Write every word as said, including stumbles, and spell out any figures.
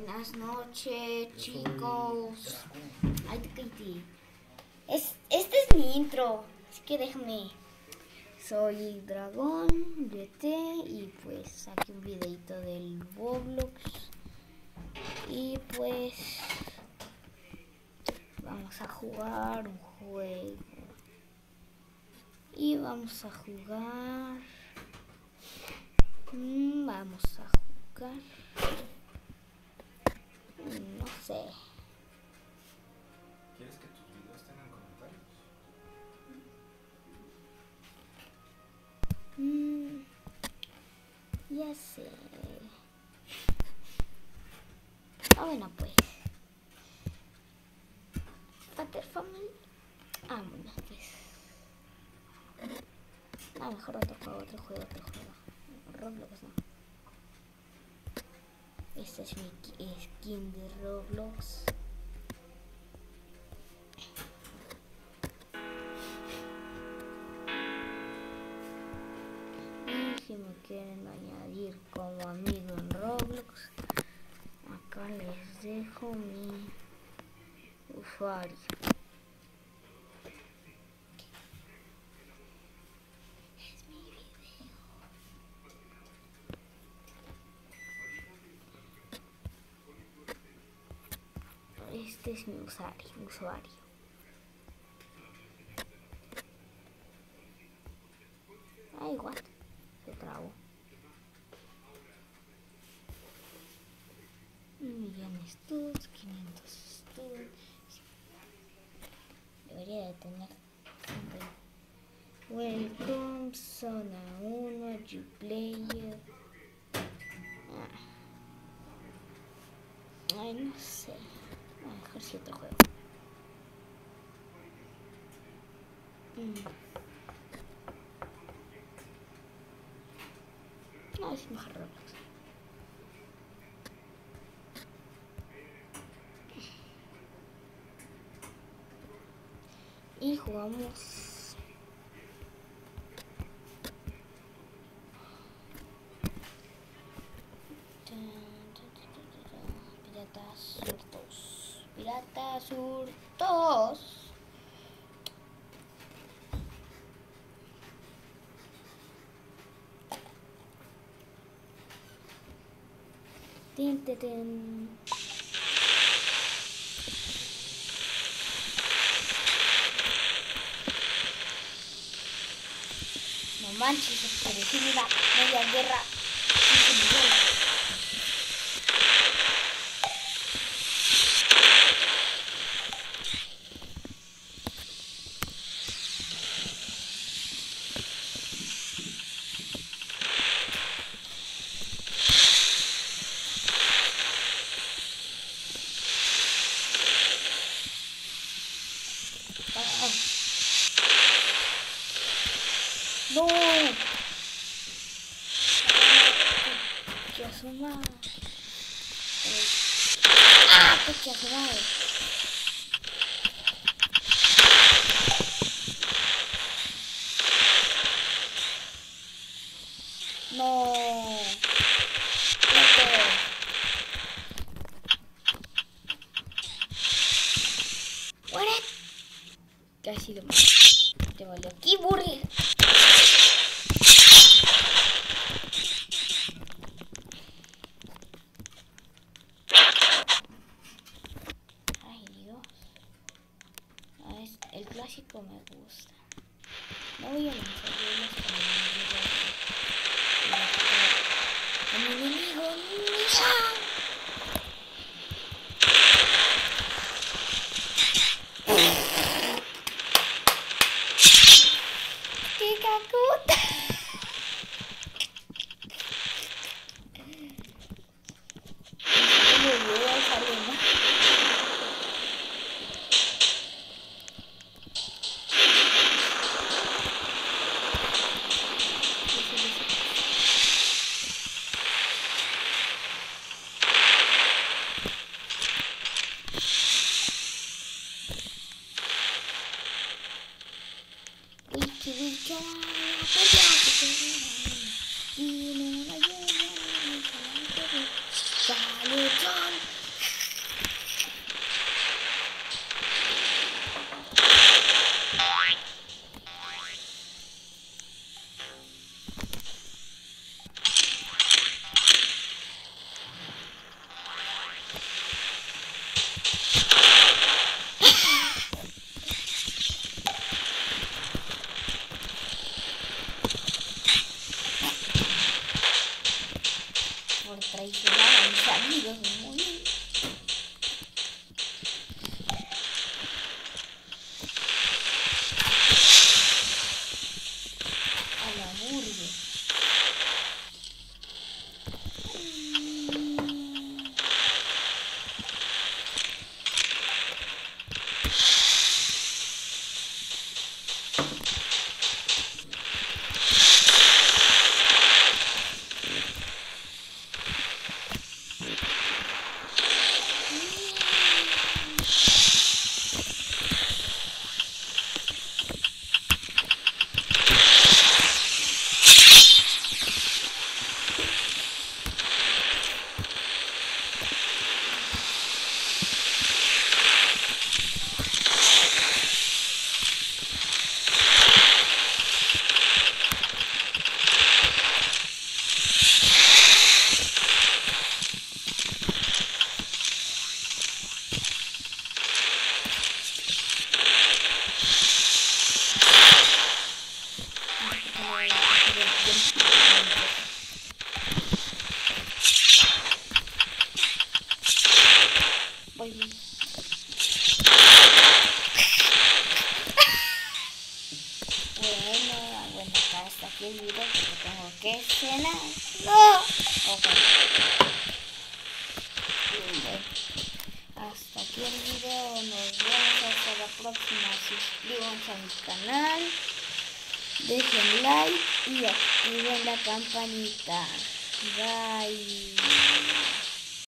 Buenas noches, chicos. Ay, te caí. Es, este es mi intro, así que déjame. Soy Dragón D T y pues saqué un videito del Roblox. Y pues vamos a jugar un juego. Y vamos a jugar. Mm, vamos a jugar. No sé. ¿Quieres que tus videos tengan comentarios? Mm, ya sé. Ah, bueno, pues. Pater Family. Ah, bueno, pues. Ah, mejor otro juego, otro juego, otro juego. Roblox, no. Esta es mi skin de Roblox. Y si me quieren añadir como amigo en Roblox, acá les dejo mi usuario. Es mi video. Este es mi usuario. usuario. Ay, what? Se trabó. Un millón de studs, quinientos studs. Debería de tener siempre. Welcome, zona uno, you player. Ah. Ay, no sé. A lo mejor sí otro juego. Mm. No, es mejor Roblox. Y jugamos. Piratas hurtos. Piratas hurtos. Tin, tin, tin. No manches, pero sí, mira, media guerra. No. Que su madre. Ah, que su madre. No. What? Casi lo mato. Te valió aquí, burri. Ay, Dios. Ah, es, el clásico me gusta. No voy a lanzar videos con mi enemigo. ¡Con mi enemigo! ¡Qué cacuta! No me voy a salir más. Wiki wiki y no hay salud. mis amigos muy bien. A la burger. Voy bien. Bueno, bueno, acá está aquí el video porque tengo que cenar. No. Ok. Bueno, hasta aquí el video. Nos vemos hasta la próxima. Suscríbanse a mi canal. Dejen like y activen la campanita. Bye.